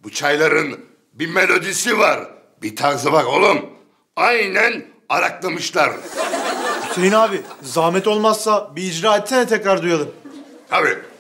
Bu çayların bir melodisi var. Bir tarzı bak oğlum. Aynen araklamışlar. Hüseyin abi, zahmet olmazsa bir icra etsene, tekrar duyalım. Tabii.